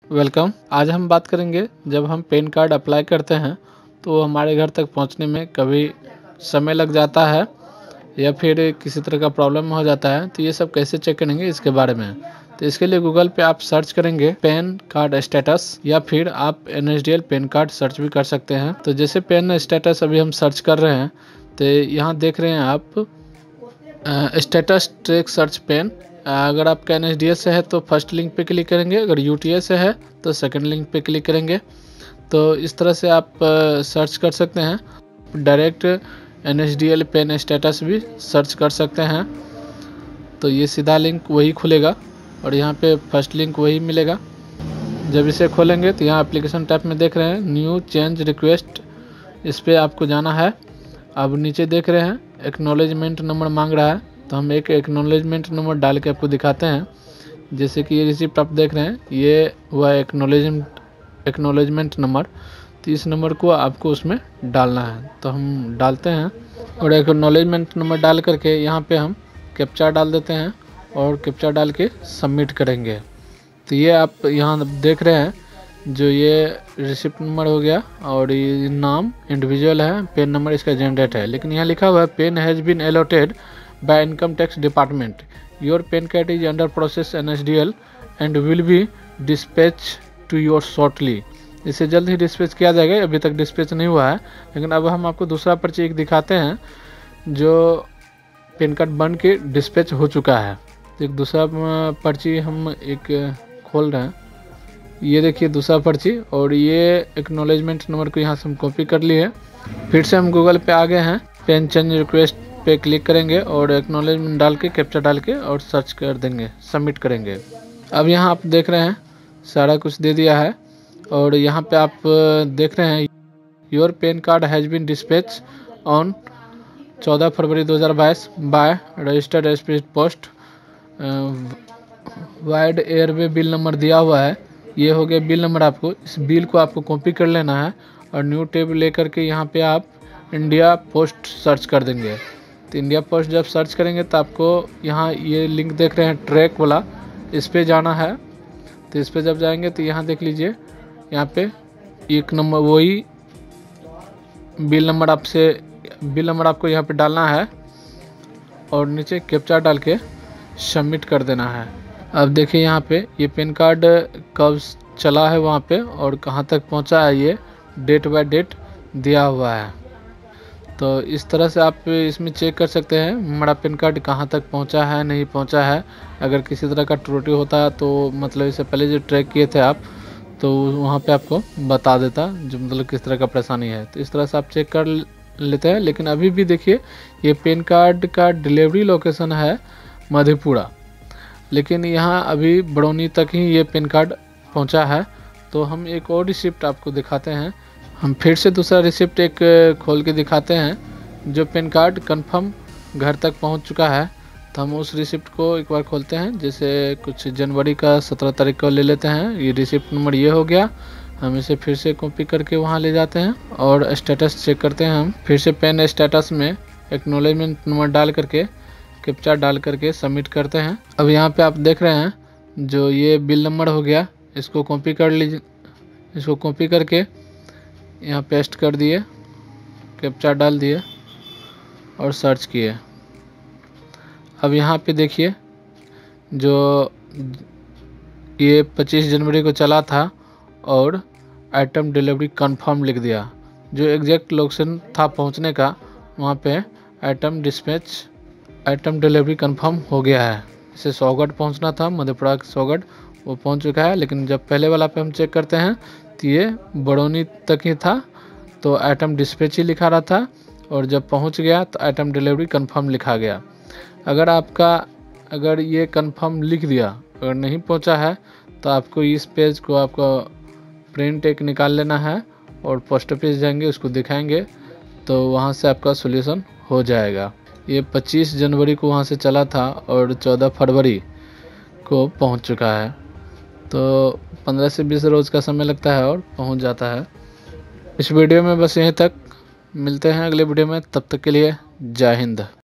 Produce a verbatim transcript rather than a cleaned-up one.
Welcome. आज हम बात करेंगे जब हम पैन कार्ड अप्लाई करते हैं तो हमारे घर तक पहुंचने में कभी समय लग जाता है या फिर किसी तरह का प्रॉब्लम हो जाता है, तो ये सब कैसे चेक करेंगे इसके बारे में। तो इसके लिए गूगल पे आप सर्च करेंगे पैन कार्ड स्टेटस, या फिर आप N S D L PAN card search भी कर सकते हैं। तो जैसे पैन स्टेटस अभी हम सर्च कर रहे हैं तो यहाँ देख रहे हैं आप स्टेटस ट्रैक सर्च पैन। अगर आपका एन एस डी एल से है तो फर्स्ट लिंक पे क्लिक करेंगे, अगर यू टी ए से है तो सेकंड लिंक पे क्लिक करेंगे। तो इस तरह से आप सर्च कर सकते हैं। Direct N S D L PAN status भी सर्च कर सकते हैं। तो ये सीधा लिंक वही खुलेगा और यहाँ पे फर्स्ट लिंक वही मिलेगा। जब इसे खोलेंगे तो यहाँ एप्लीकेशन टैब में देख रहे हैं न्यू चेंज रिक्वेस्ट, इस पर आपको जाना है। अब नीचे देख रहे हैं एक्नॉलेजमेंट नंबर मांग रहा है, तो हम एक एक्नॉलेजमेंट नंबर डाल के आपको दिखाते हैं। जैसे कि ये रिसिप्ट आप देख रहे हैं, ये हुआ एक्नॉलेजमेंट एक्नॉलेजमेंट नंबर। तो इस नंबर को आपको उसमें डालना है, तो हम डालते हैं और एक्नॉलेजमेंट नंबर डाल करके यहाँ पे हम कैप्चा डाल देते हैं और कैप्चा डाल के सबमिट करेंगे। तो ये आप यहाँ देख रहे हैं जो ये रिसिप्ट नंबर हो गया और ये नाम इंडिविजुअल है, पेन नंबर इसका जनरेट है, लेकिन यहाँ लिखा हुआ है PAN has been allotted by income tax department, your PAN card is under process N S D L and will be dispatch to your shortly. इसे जल्द ही डिस्पैच किया जाएगा। अभी तक डिस्पैच नहीं हुआ है, लेकिन अब हम आपको दूसरा पर्ची एक दिखाते हैं जो पेन कार्ड बन के डिस्पैच हो चुका है। तो एक दूसरा पर्ची हम एक खोल रहे हैं, ये देखिए दूसरा पर्ची, और ये एक्नॉलेजमेंट नंबर को यहाँ से हम कॉपी कर लिए। फिर से हम गूगल पे आ गए हैं, पेन चेंज रिक्वेस्ट पे क्लिक करेंगे और एक्नॉलेजमेंट डाल के कैप्चा डाल के और सर्च कर देंगे, सबमिट करेंगे। अब यहाँ आप देख रहे हैं सारा कुछ दे दिया है और यहाँ पे आप देख रहे हैं your PAN card has been dispatch on चौदह फरवरी दो हज़ार बाईस by registered speed post, vide airway bill number दिया हुआ है। ये हो गया बिल नंबर। आपको इस बिल को आपको कॉपी कर लेना है और न्यू टेब लेकर के यहाँ पे आप इंडिया पोस्ट सर्च कर देंगे। तो इंडिया पोस्ट जब सर्च करेंगे तो आपको यहाँ ये लिंक देख रहे हैं ट्रैक वाला, इस पे जाना है। तो इस पे जब जाएंगे तो यहाँ देख लीजिए, यहाँ पे एक नंबर वही बिल नंबर आपसे बिल नंबर आपको यहाँ पे डालना है और नीचे कैप्चा डाल के सबमिट कर देना है। अब देखिए यहाँ पे ये पेन कार्ड कब चला है वहाँ पे और कहाँ तक पहुँचा है, ये डेट बाय डेट दिया हुआ है। तो इस तरह से आप इसमें चेक कर सकते हैं हमारा पेन कार्ड कहाँ तक पहुँचा है, नहीं पहुँचा है। अगर किसी तरह का त्रुटि होता है तो मतलब इससे पहले जो ट्रैक किए थे आप, तो वहाँ पे आपको बता देता जो मतलब किस तरह का परेशानी है। तो इस तरह से आप चेक कर लेते हैं। लेकिन अभी भी देखिए ये पेन कार्ड का डिलीवरी लोकेशन है मधेपुरा, लेकिन यहाँ अभी बरौनी तक ही ये पेन कार्ड पहुँचा है। तो हम एक और रिसिप्ट आपको दिखाते हैं। हम फिर से दूसरा रिसिप्ट एक खोल के दिखाते हैं जो पेन कार्ड कंफर्म घर तक पहुँच चुका है। तो हम उस रिसिप्ट को एक बार खोलते हैं। जैसे कुछ जनवरी का सत्रह तारीख को ले लेते हैं। ये रिसिप्ट नंबर ये हो गया। हम इसे फिर से कॉपी करके वहाँ ले जाते हैं और स्टेटस चेक करते हैं। हम फिर से पेन स्टेटस में एक्नॉलेजमेंट नंबर डाल करके कैप्चा डाल करके सबमिट करते हैं। अब यहाँ पे आप देख रहे हैं जो ये बिल नंबर हो गया, इसको कॉपी कर लीजिए, इसको कॉपी करके यहाँ पेस्ट कर दिए, कैप्चा डाल दिए और सर्च किए। अब यहाँ पे देखिए जो ये पच्चीस जनवरी को चला था और आइटम डिलीवरी कंफर्म लिख दिया। जो एग्जैक्ट लोकेशन था पहुँचने का, वहाँ पे item dispatch item delivery confirm हो गया है। इसे सौगढ़ पहुंचना था, मधेपुरा सौगढ़, वो पहुंच चुका है। लेकिन जब पहले वाला पे हम चेक करते हैं तो ये बरौनी तक ही था, तो आइटम डिस्पैच ही लिखा रहा था, और जब पहुंच गया तो आइटम डिलीवरी कंफर्म लिखा गया। अगर आपका अगर ये कंफर्म लिख दिया, अगर नहीं पहुंचा है तो आपको इस पेज को आपको प्रिंट एक निकाल लेना है और पोस्ट ऑफिस जाएंगे, उसको दिखाएंगे, तो वहाँ से आपका सोल्यूशन हो जाएगा। ये पच्चीस जनवरी को वहाँ से चला था और चौदह फरवरी को पहुँच चुका है। तो पंद्रह से बीस रोज़ का समय लगता है और पहुँच जाता है। इस वीडियो में बस यहीं तक, मिलते हैं अगले वीडियो में, तब तक के लिए जय हिंद।